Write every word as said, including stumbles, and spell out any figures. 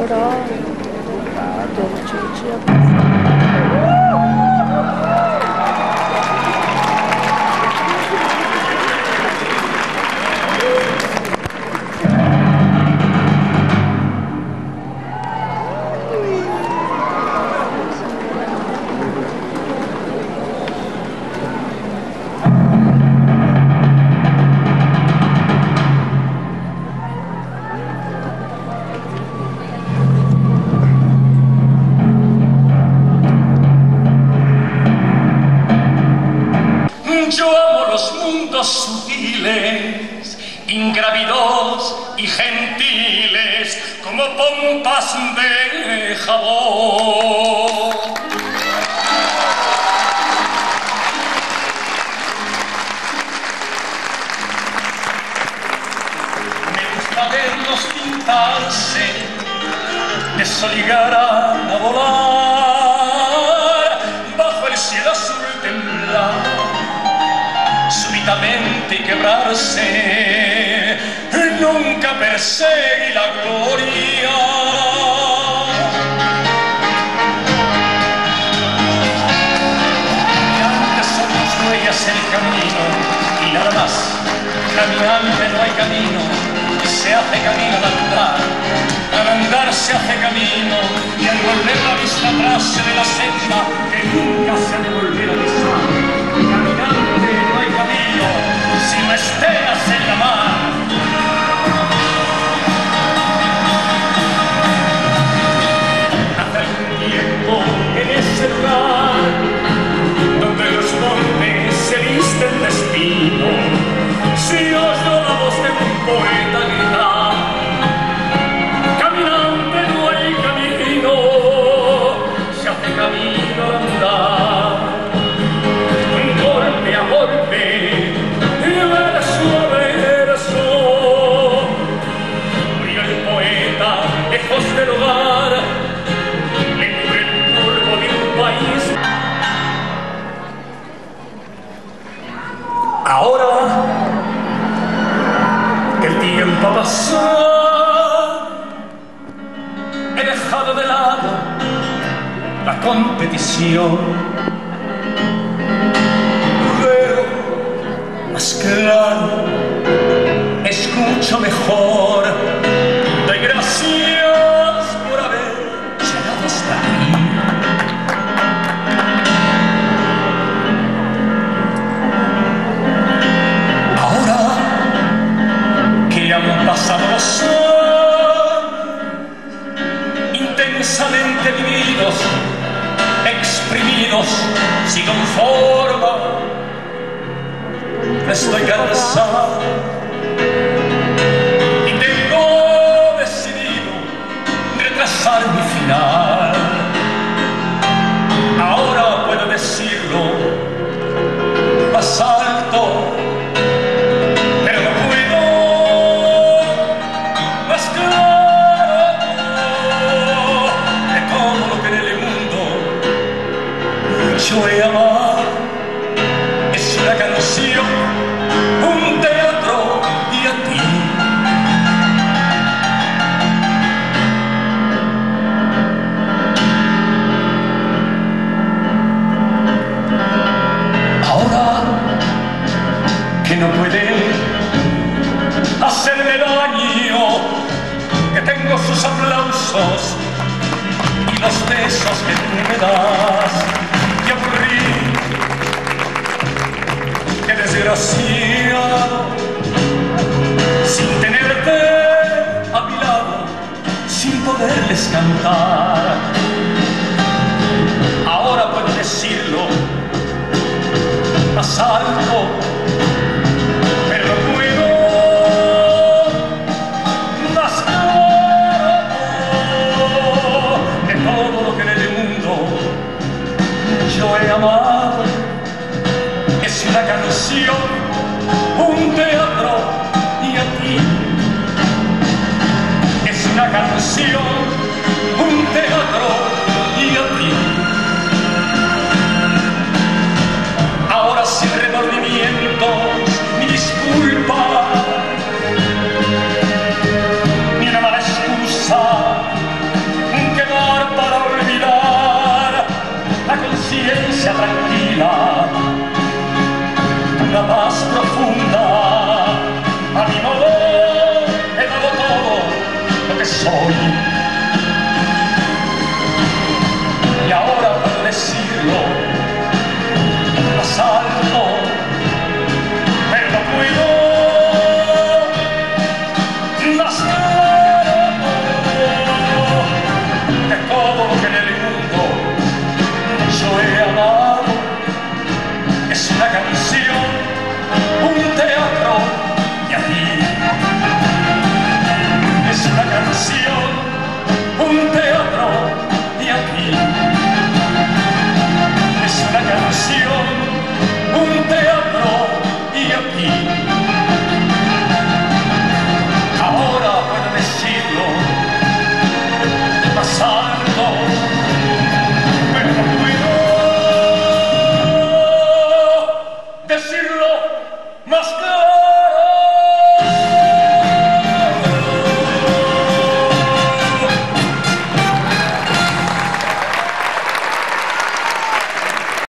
Era dolce. Yo amo los mundos sutiles, ingrávidos y gentiles, como pompas de jabón. Me gusta verlos pintarse, desoligar a volar, bajo el cielo azul temblar, súbitamente quebrarse, nunca perseguí la gloria. Y antes son tus huellas el camino, y nada más, caminante no hay camino, se hace camino al andar, al andar se hace camino, y al volver la vista atrás se ve la senda que nunca se ha de volver a pisar. Caminante no hay camino, si no esteas en la mar. Hace algún tiempo en ese lugar donde los montes se visten de espino, si oyó la voz de un poeta gritar: caminante no hay camino, se hace camino al andar. Golpe a golpe, verso a verso, murió el poeta lejos del hogar, le cubre el polvo de un país. Ahora que el tiempo ha pasado, he dejado de lado la competición. Más claro, escucho mejor, doy gracias por haber llegado hasta aquí. Ahora que han pasado los años, intensamente vividos, exprimidos, sin forma, estoy cansado y tengo decidido retrasar mi final. Ahora puedo decirlo más alto, pero no puedo más claro. De todo lo que en el mundo yo he amado es una canción, un teatro y a ti. Ahora que no puede hacerme daño, que tengo sus aplausos y los besos que tú me das, y aburrí, qué desgraciado, sin tenerte a mi lado, sin poderles cantar. Ahora puedo decirlo más alto, pero no puedo más claro. De todo lo que en el mundo yo he amado es una canción, un teatro y a ti. Es una canción, un teatro y a ti. Ahora sin remordimientos ni disculpa, ni una mala excusa, mas